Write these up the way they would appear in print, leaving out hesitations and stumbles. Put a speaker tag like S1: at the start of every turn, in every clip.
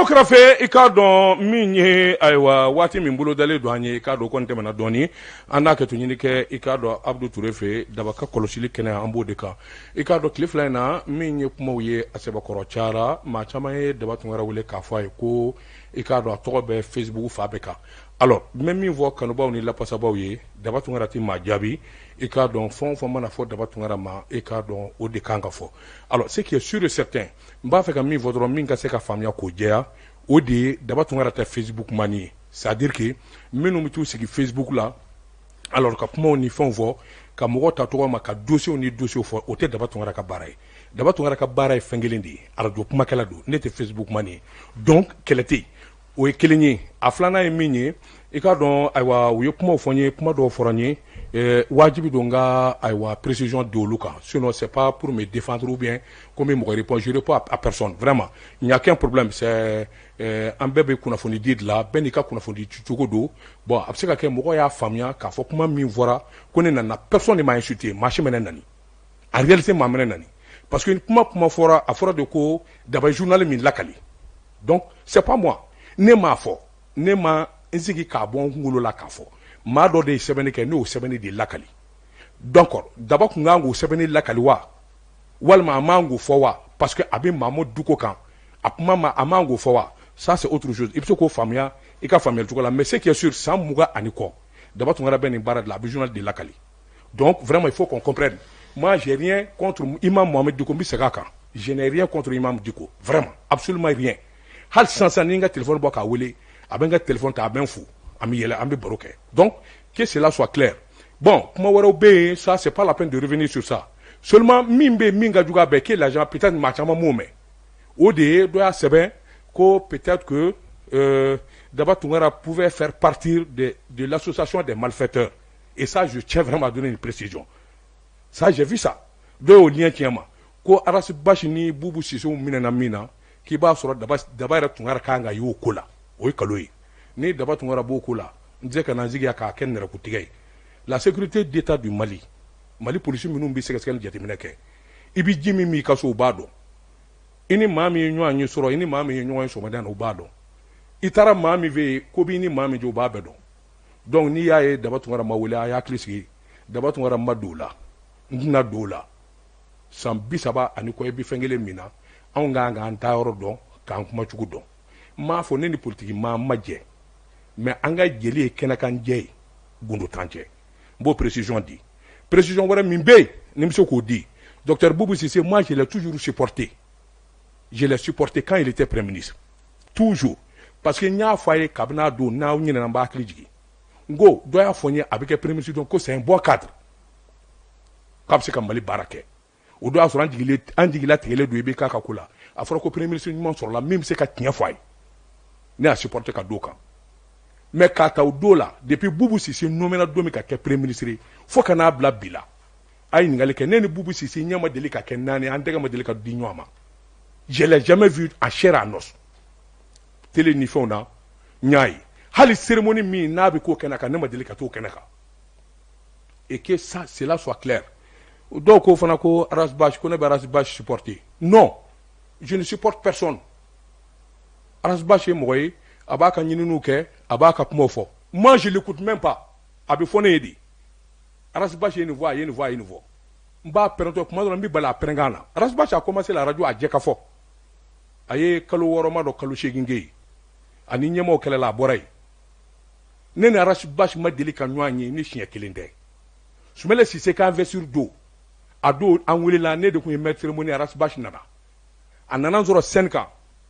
S1: Mɔgɔw kɛrɛfɛ i k'a dɔn min ye ayiwa waati min bolo dalen don an ye i k'a dɔn kɔni tɛmɛna dɔɔni an n'a kɛ to ɲini kɛ i k'a dɔn Abdou Touré fɛ daba ka kɔlɔsili kɛnɛ an b'o de kan i k'a dɔn tile fila in na min ye kumaw ye a sɛbɛkɔrɔ cayara maa caman ye daba tun wɛrɛ wele k'a fɔ a ye ko i k'a dɔn a tɔgɔ bɛ Facebook fa bɛɛ kan alors n bɛ min fɔ kanubaw ni lapasabaw ye daba tun wɛrɛ ti maa jaabi i k'a dɔn fɛn o fɛn mana fɔ daba tun wɛrɛ ma i k'a dɔn o de kan ka fɔ alors ce qui est sûr et certain n b'a fɛ ka min fɔ dɔrɔn min ka se ka faamuya k'o jɛya o de ye daba tun wɛrɛ tɛ Facebook mani ye c'est à dire que minnu bɛ t'u sigi Facebook la alors ka kumaw ni fɛnw fɔ ka mɔgɔ ta tɔgɔ ma ka dossiers ni dossiers fɔ o tɛ daba tun wɛrɛ ka baara ye daba tun wɛrɛ ka baara ye fɛn kelen de ye radio kumakɛla don ne tɛ Facebook mani ye donc kɛlɛ tɛ yen o ye kelen ye a filanan ye min ye i k'a dɔn ayiwa u ye kumaw fɔ n ye kuma dɔw fɔra n ye wajibi don n ka ayiwa précision di olu kan sinon c'est pas pour me défendre ou bien comme mɔgɔ répond je réponds à personne vraiment il n'y a qu'un problème c'est an bɛɛ bɛ kunnafoni di de la bɛɛ n'i ka kunnafoni di cogo don bon a bɛ se ka kɛ mɔgɔ y'a faamuya k'a fɔ kuma min fɔra ko ne nana personne ne m'a insulté maa si ma ne nani en réalité maa ma ne nani parce que kuma fɔra a fɔra de ko daba journal min lakali donc c'est pas moi ne m'a fɔ ne ma n sigi k'a bɔ n kunkolo la k'a fɔ maa dɔ de ye sɛbɛnni kɛ ne y'o sɛbɛnni de lakali donc daba kun kan k'o sɛbɛnni lakali wa walima a man k'o fɔ wa parce que a bɛ Mahamadu Duko kan a kuma ma a man k'o fɔ wa ça c'est autre chose i bɛ se k'o faamuya i ka faamuyali cogo la mais ce qui est sûr san 20 ani kɔ daba tun wɛrɛ bɛ nin baara de la a bɛ journal de lakali donc vraiment il faut qu'on comprenne moi j'ai rien contre Imam Mohamed Diko n bɛ segin a kan je n'ai rien contre Imam Diko vraiment absolument rien hali sisan ni n ka téléphone bɔ k'a wele a bɛ n ka téléphone ta a bɛ n fo an bɛ yɛlɛ an bɛ baro kɛ donc que cela soit clair bon kuma wɛrɛw bɛ yen ça c'est pas la peine de revenir sur ça seulement min bɛ min ka jugu a bɛɛ que l'argent peut-être maa caman m'o mɛn o de ye dɔ y'a sɛbɛn ko peut-être que Daba Tounkara pouvait faire partir de l'association des malfaiteurs et ça je tiens vraiment à donner une précision ça j'ai vu ça dɔ y'o lien tiɲɛ ma ko Arasi Basi ni Bubu Sise minɛna min na k'i b'a sɔrɔ daba yɛrɛ Tounkara kan ka y'o ko la o ye kalo ye ni daba Tounkara b'o ko la n tɛ se ka na n sigi k'a kɛ nɛrɛkutigɛ ye la sécurité d'État du Mali polisi minnu bɛ sɛgɛsɛgɛli jateminɛ kɛ i bɛ ji min i ka so o b'a dɔn i ni maa min ye ɲɔgɔn ye sɔrɔ i ni maa min ye ɲɔgɔn ye sɔgɔmada na o b'a dɔn i taara maa min fɛ yen ko b'i ni maa min jɛ o b'a bɛɛ dɔn donc n'i y'a ye daba Tounkara ma wele a y'a hakili sigi daba Tounkara ma don o la n tɛna don o la san 30 ani kɔ i bɛ fɛn kelen min na anw kan k'an ta yɔrɔ dɔn k'an kuma cogo dɔn n m'a fɔ ne ni politiki maa ma jɛ mais an ka jeli ye kɛnɛkan jɛ ye gundo t'an cɛ n b'o précision di précision wɛrɛ min bɛ yen ni n bɛ se k'o di docteur Boubou Cissé moi je l'ai toujours supporté quand il était premier ministre toujours parce que n y'a fɔ a ye kabini a don n'aw ɲinɛna n b'a hakili jigin n ko dɔ y'a fɔ n ye a bɛ kɛ premier ministre don ko c'est un bon cadre k'a bɛ se ka Mali baara kɛ o don y'a sɔrɔ an jigilatigɛlen don i bɛ k'a ka ko la a fɔra ko premier ministre ɲuman sɔrɔla min bɛ se ka tiɲɛ fɔ a ye ne y'a supporté ka don o kan mais k'a ta o don la depuis Boubou Cissé nommé don min ka kɛ premier ministre ye fo ka n'a bila bi la a ye ɲininkali kɛ ne ni Boubou Cissé ɲɛ ma deli ka kɛ naani an tɛgɛ ma deli ka di ɲɔgɔn ma je l'ai jamais vu en chair et en os télé ni fɛnw na n y'a ye hali cérémonie min n'a bɛ k'o kɛnɛ kan ne ma deli ka t'o kɛnɛ kan et que ça cela soit clair dɔw ko fana ko Arasi Basi ko ne bɛ Arasi Basi supporter non je ne supporte personne Arasi Basi ye mɔgɔ ye a b'a ka ɲininiw kɛ a b'a ka kumaw fɔ moi je l'écoute même pas a bɛ fɔ ne ye de Arasi Basi ye nin fɔ a ye nin fɔ a ye nin fɔ n b'a pɛrɛntɔ kuma dɔ la n bɛ bali a pɛrɛnkan na Arasi Basi a commencé la radio a jɛ ka fɔ a ye kalo 6 ma dɔ kalo 8 kɛ yen ani ɲɛmaaw kɛlɛla a bɔra yen ne ni Arasi Basi ma deli ka ɲɔgɔn ye ni siɲɛ kelen tɛ Soumaïla Cissé ka investiture don a don an welela ne de tun ye maître cérémonie Arasi Basi nana a nana n sɔrɔ scène kan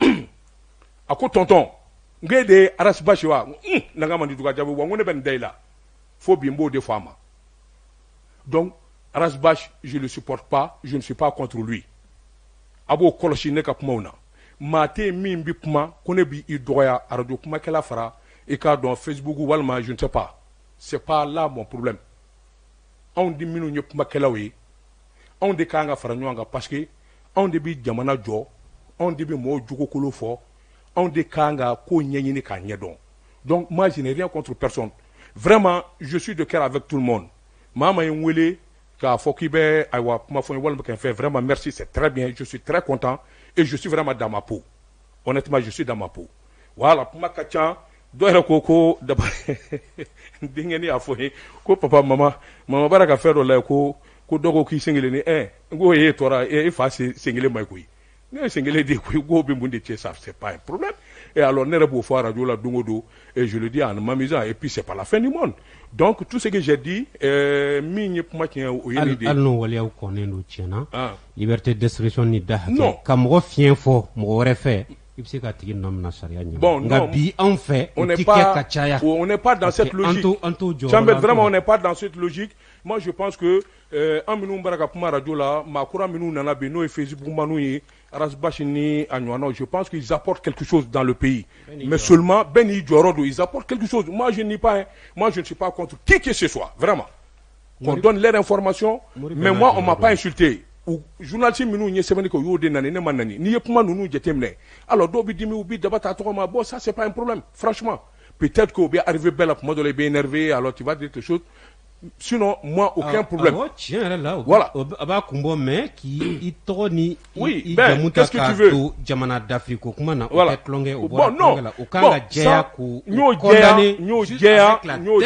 S1: a ko tonton n ko e de ye Arasi Basi wa na ka man di tugun jaabi wa n ko ne bɛ nin da i la fo bi n b'o de fɔ a ma donc Arasi Basi je le supporte pas je ne suis pas contre lui a b'o kɔlɔsi ne ka kumaw na maa tɛ min bɛ kuma ko ne b'i dɔgɔya radio kumakɛla fara i k'a dɔn Facebook walima je ne sais pas c'est pas là mon problème anw di minnu ye kumakɛlaw ye anw de kan ka fara ɲɔgɔn kan parce que anw de bɛ jamana jɔ anw de bɛ mɔgɔw jogokolo fɔ anw de kan ka ko ɲɛɲini k'a ɲɛdɔn donc moi je n'ai rien contre personne vraiment je suis de cœur avec tout le monde maa ma ye n wele k'a fɔ k'i bɛ ayiwa kuma fɔ n ye walima kɛ n fɛ vraiment merci c'est très bien je suis très content et je suis vraiment dans ma peau honnêtement je suis dans ma peau voilà kuma ka ca dɔ yɛrɛ ko daba denkɛni y'a fɔ ye ko papa mama bara ka fɛn dɔ la ko dɔ ko k'i sen kelen ni n ko e tɔra e fa sen kelen ma ye koyi ne ye sen kelen de koyi ko bɛ mun de cɛ ça c'est pas un problème et alors ne yɛrɛ b'o fɔ radio la don o don et je le dis en m'amusant et puis c'est pas la fin du monde donc tout ce que j'ai dit min ye kuma tiɲɛ o ye nin de ye hali n'o waleyaw kɔnnen don tiɲɛna liberté d'expression ni da hakɛ ka mɔgɔ fiɲɛ fɔ mɔgɔ wɛrɛ fɛ bon, non, on n'est pas dans cette logique. Chambel, vraiment, on n'est pas dans cette logique. Moi, je pense que en minou baraka kuma radio là, ma kura minou nana beno et Facebook manou rasbachini anyano, je pense qu'ils apportent quelque chose dans le pays. Mais seulement Beni Djorodo, ils apportent quelque chose. Moi, je n'y pas, moi, je ne suis pas contre qui que ce soit, vraiment. On donne leur information, mais moi, on m'a pas insulté. Ou journaliste minou nye sebeni ko yo de nani ne manani ni ye kuma nunu jetemne alors do bi dimi ou bi debata to ma bon ça c'est pas un problème franchement peut-être qu'on va arriver belle pour moi de les bien énervé alors tu vas dire quelque chose sinon moi aucun problème voilà aba kumbo mais qui toni oui ben qu'est-ce que tu veux jamana d'Afrique kuma na peut-être longue au bon non au kanga jeya ku nyo jeya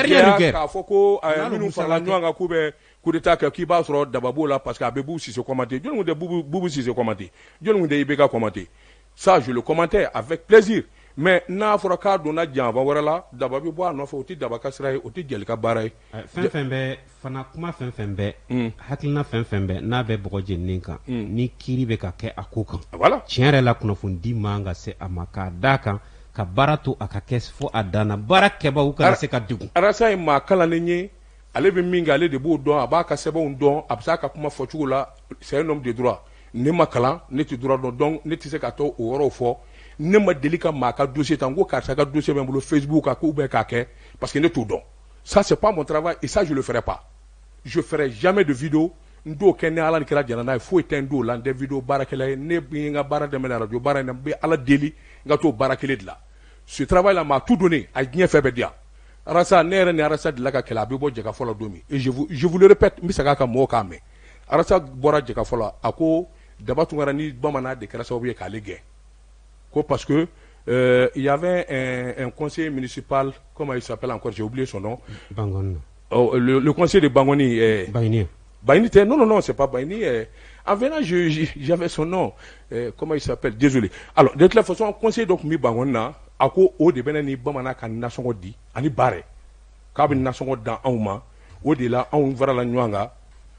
S1: ka foko minou fala nyanga kube coup d'état qui va sur d'ababo là parce qu'à Bébou si c'est commenté Dieu nous de Boubou si c'est commenté Dieu nous de Ibeka commenté ça je le commentais avec plaisir mais na fora ka dona jamba wala la dababi bo no foti dabaka sray oti jelka baray fenfembe fana kuma fenfembe hakilna fenfembe na be bogoje ninka ni kiri be ka ke akuka voilà tienre la kuno fundi manga se amaka daka ka barato akakes fo adana barakeba uka se ka digu arasa ma kala nenye ale be minga ale de bo don abaka seba un don absaka kuma fo chula c'est un homme de droit ne makala ne ti droit donc ne ti se ka to oro fo ne ma delika maka dossier tango ka sa ka dossier même le Facebook ko be ka ke parce que ne tout don ça c'est pas mon travail et ça je le ferai pas je ferai jamais de vidéo ndo ken ala kira jana na fo etendo la de vidéo barakela ne bi nga bara de mena radio bara na be ala deli nga to barakele de la ce travail là m'a tout donné a bien fait bedia arasa nere ne arasa de la ka kala be bo jeka fola domi et je vous le répète mi saka ka mo ka me arasa bora jeka fola ako dabatu ngara bamana de kala sawo ye ka lege ko parce que il y avait un conseiller municipal comment il s'appelle encore j'ai oublié son nom Bangoni le conseiller de Bangoni Baini non c'est pas Baini en venant j'avais son nom comment il s'appelle désolé alors de toute façon conseiller donc mi Bangona ako o de benani bamana kan nasongo di ani bare ka bin nasongo dans auma o de la on vara la nyanga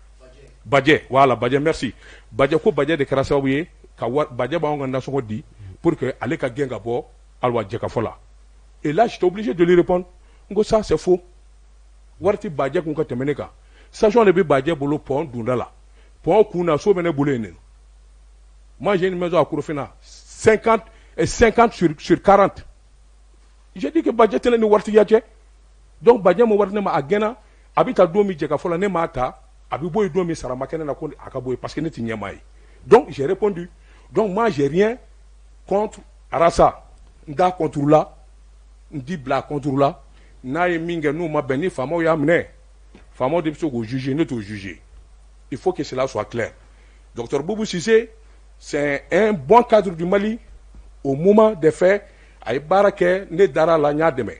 S1: badje voilà badje merci badje ko badje de karasawiye ka badje ba on nasongo di pour que aller ka genga bo alwa jeka fola et là j'étais obligé de lui répondre ngo ça c'est faux warti badje ko temeneka sachant le badje bolo pont dundala pont kuna so mene bolene moi j'ai une maison à Kurofina 50 sur 40 j'ai dit que badje tele ni warti yaje donc badje mo warne ma agena abita domi jeka fola ne mata abi boy domi sara makene na ko akaboy parce que ne tinyamai donc j'ai répondu donc moi j'ai rien contre arasa nda contre la ndi bla contre la na minga nous ma beni famo ya mne famo de ko juger ne to juger il faut que cela soit clair docteur Boubou Cissé c'est un bon cadre du Mali au moment des faits ay barake ne dara la nya deme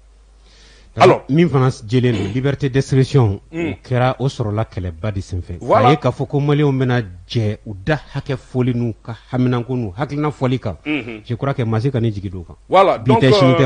S1: alors min fana jelen liberté d'expression kera o soro la kele badi senfe ay ka foko Mali o mena je u da hake foli nu ka hamina ko nu hakina foli ka je crois que masika ni jigido ka voilà donc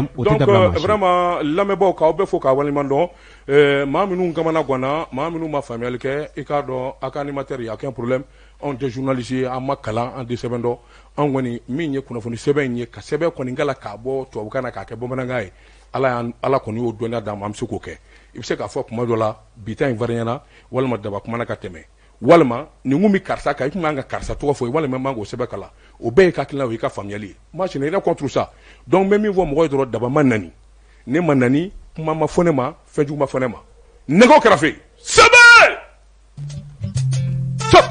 S1: vraiment lamebo ka obe fo ka wali mando ma minu ngamana gwana ma minu ma famille ke e ka do aka animateur ya aucun problème on des journalistes en makala en desebendo on woni minye kuna foni sebenye ka sebe ko ngala ka bo to bukana ka ke bomana ngai ala koni o donna da mam suko ke ibse ka fo kuma dola bitan variana walma daba kuma na ka teme walma ni ngumi karsa ka kuma nga karsa to fo walma mango sebe kala o be ka kila o ka family moi je n'ai rien contre ça donc même ils vont mo do daba manani ne manani kuma ma fonema feju ma fonema nego krafe sebe stop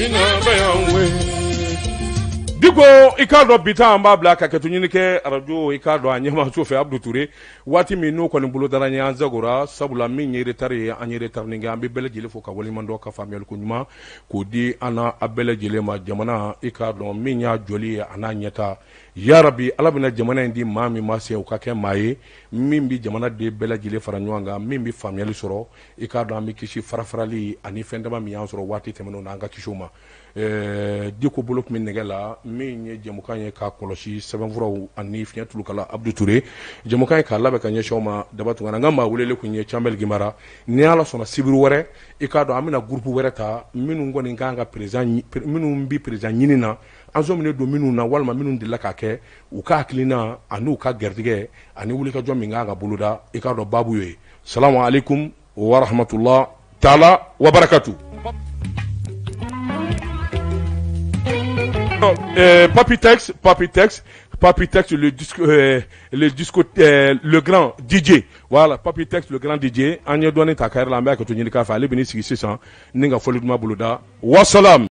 S1: na bayanwe diko ikado bita amba bla ka ketu nyini ke radio ikado anyama so fe Abdou Touré wati mi no ko ni bulo dara nya zagora sabula mi nyere tare anyere tarninga ambe bele jele fo ka wali mando ka famel ko nyuma ko di ana abele jele ma jamana ikado mi nya joli ana nyeta ya rabbi alabina jamana ndi mami ma se o ka ke maye mimbi jamana de bele jele faranywanga mimbi famel soro ikado ami kishi farafarali ani fendama mi yansoro wati temeno na nga kishuma diko bolok min negala min jamukanye ka koloshi seven furo ani finya tulukala Abdou Touré jamukanye ka labe kanye shoma dabatu ngana ma wulele kunye chambel gimara ni ala sona sibiru wore ikado amina groupe wore ta minu ngoni nganga president minu mbi president nyinina anzo mine do minu na walma minu ndilla ka ke uka klina anu ka gerdige ani wuli ka jomi nganga buluda ikado babu ye salamu alaikum wa rahmatullah taala wa barakatuh. Papi Tex, le grand DJ. Voilà, Papi Tex, le grand DJ. Anya douane ta carrière la mer que tu n'y as pas fait. Allez, béni, 600. Ninga folie de ma bouloda. Wassalam.